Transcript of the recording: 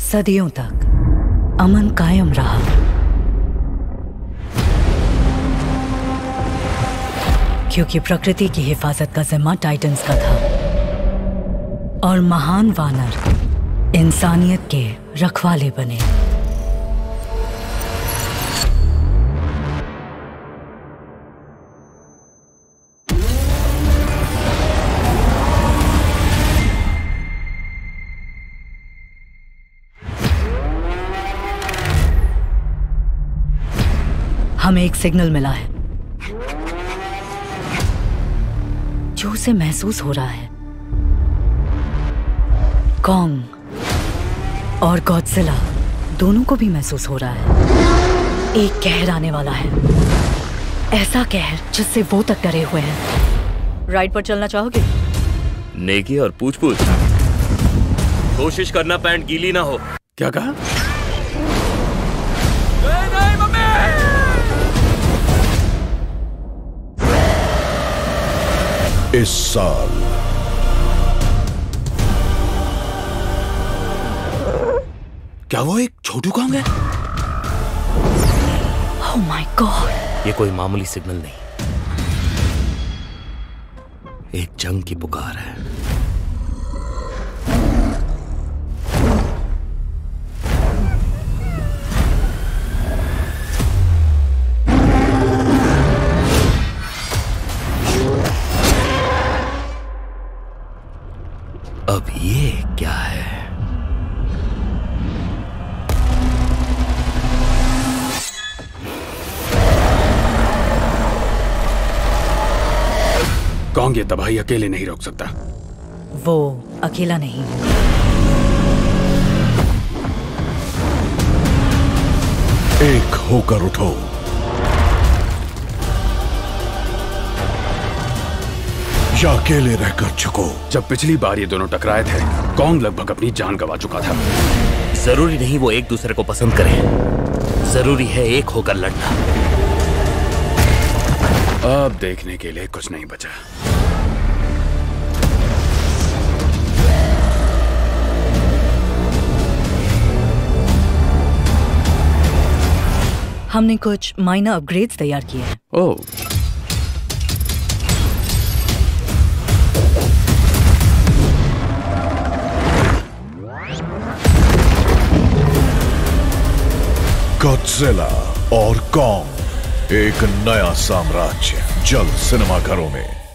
सदियों तक अमन कायम रहा। क्योंकि प्रकृति की हिफाजत का जिम्मा टाइटंस का था और महान वानर इंसानियत के रखवाले बने। हमें एक सिग्नल मिला है जो उसे महसूस हो रहा है। कॉन्ग और गॉडजिला दोनों को भी महसूस हो रहा है। एक कहर आने वाला है, ऐसा कहर जिससे वो तक डरे हुए हैं। राइड पर चलना चाहोगे? नेकी और पूछ-पूछ। कोशिश करना पैंट गीली ना हो। क्या कहा? नहीं मम्मी! इस साल क्या वो एक छोटू कॉन्ग है? Oh my god! ये कोई मामूली सिग्नल नहीं, एक जंग की पुकार है। अब ये क्या है? कॉन्ग ये तबाही अकेले नहीं रोक सकता। वो अकेला नहीं। एक होकर उठो। या अकेले रहकर झुको। जब पिछली बार ये दोनों टकराए थे, कॉन्ग लगभग अपनी जान गंवा चुका था। जरूरी नहीं वो एक दूसरे को पसंद करें, जरूरी है एक होकर लड़ना। अब देखने के लिए कुछ नहीं बचा। हमने कुछ माइनर अपग्रेड्स तैयार किए हैं। ओह, गॉडजिला और कॉन्ग, एक नया साम्राज्य जल्द सिनेमाघरों में।